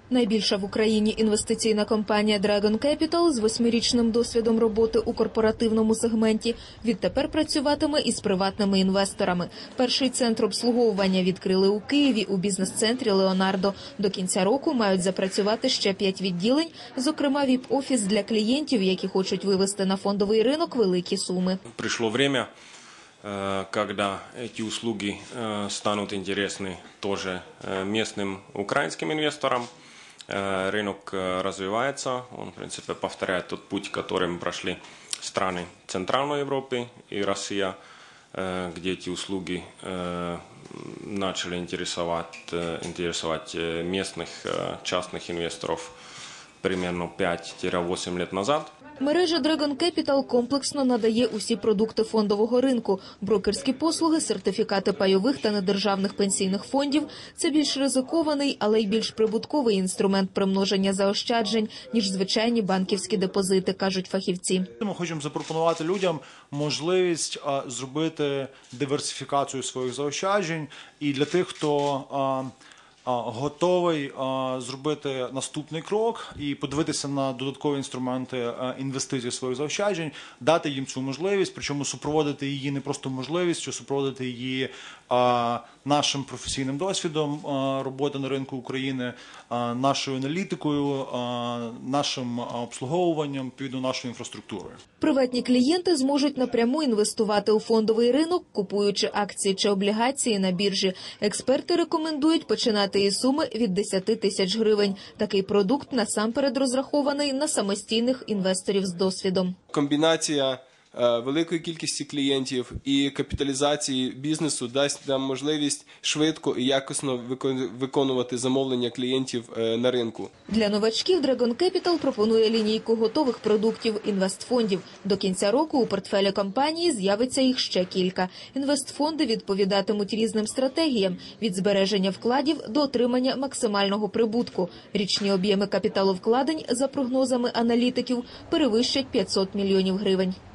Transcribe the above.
Найбільша в Україні інвестиційна компанія Dragon Capital з 8-річним досвідом роботи у корпоративному сегменті відтепер працюватиме із приватними інвесторами. Перший центр обслуговування відкрили у Києві у бізнес-центрі «Леонардо». До кінця року мають запрацювати ще 5 відділень, зокрема ВІП-офіс для клієнтів, які хочуть вивести на фондовий ринок великі суми. Пришло время, когда эти услуги станут интересны тоже местным украинским инвесторам. Рынок развивается, он, в принципе, повторяет тот путь, которым прошли страны Центральной Европы и Россия, где эти услуги начали интересовать местных частных инвесторов примерно 5-8 лет назад. Мережа Dragon Capital комплексно надає усі продукти фондового ринку – брокерські послуги, сертифікати пайових та недержавних пенсійних фондів. Це більш ризикований, але й більш прибутковий інструмент примноження заощаджень, ніж звичайні банківські депозити, кажуть фахівці. Ми хочемо запропонувати людям можливість зробити диверсифікацію своїх заощаджень. І для тих, хто готовий зробити наступний крок і подивитися на додаткові інструменти інвестицій своїх заощаджень, дати їм цю можливість, причому супроводити її не просто можливістю, супроводити її нашим професійним досвідом роботи на ринку України, нашою аналітикою, нашим обслуговуванням, відповідно нашою інфраструктурою. Приватні клієнти зможуть напряму інвестувати у фондовий ринок, купуючи акції чи облігації на біржі. Експерти рекомендують починати із суми від 10 тисяч гривень. Такий продукт насамперед розрахований на самостійних інвесторів з досвідом. Комбінація великої кількості клієнтів і капіталізації бізнесу дасть нам можливість швидко і якісно виконувати замовлення клієнтів на ринку. Для новачків Dragon Capital пропонує лінійку готових продуктів інвестфондів. До кінця року у портфелі компанії з'явиться їх ще кілька. Інвестфонди відповідатимуть різним стратегіям – від збереження вкладів до отримання максимального прибутку. Річні об'єми капіталовкладень, за прогнозами аналітиків, перевищать 500 мільйонів гривень.